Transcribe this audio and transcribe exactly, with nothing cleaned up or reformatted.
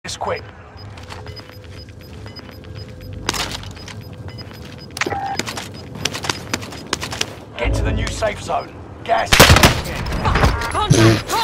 this quick. Get to the new safe zone. Gas. Contact!